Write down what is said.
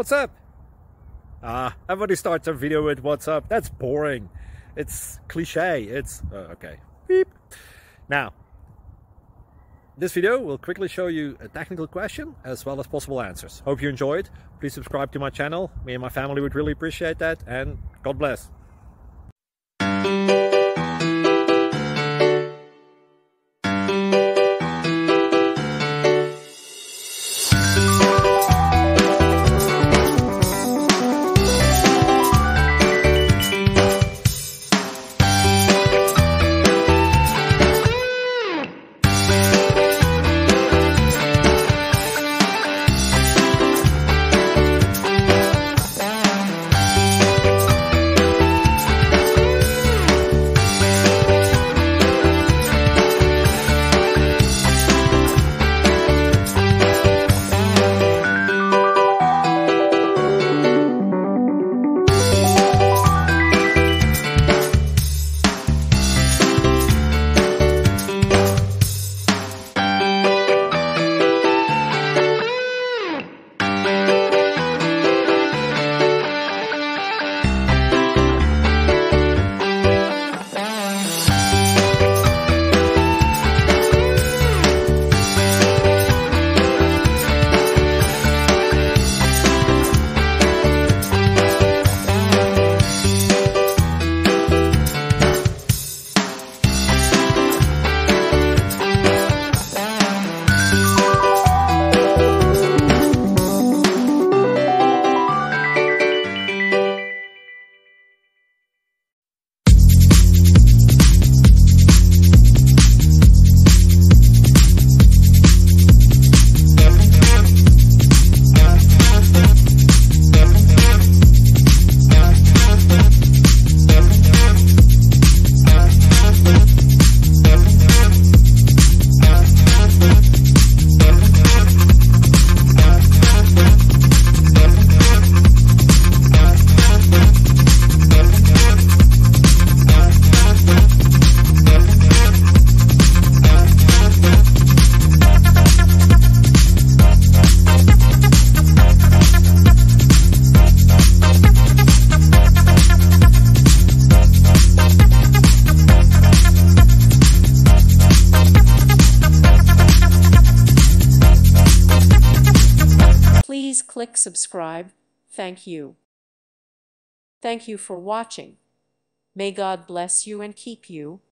What's up? Everybody starts their video with what's up. That's boring. It's cliche. It's okay. Beep. Now, this video will quickly show you a technical question as well as possible answers. Hope you enjoyed. Please subscribe to my channel. Me and my family would really appreciate that, and God bless. Please click subscribe. Thank you. Thank you for watching. May God bless you and keep you.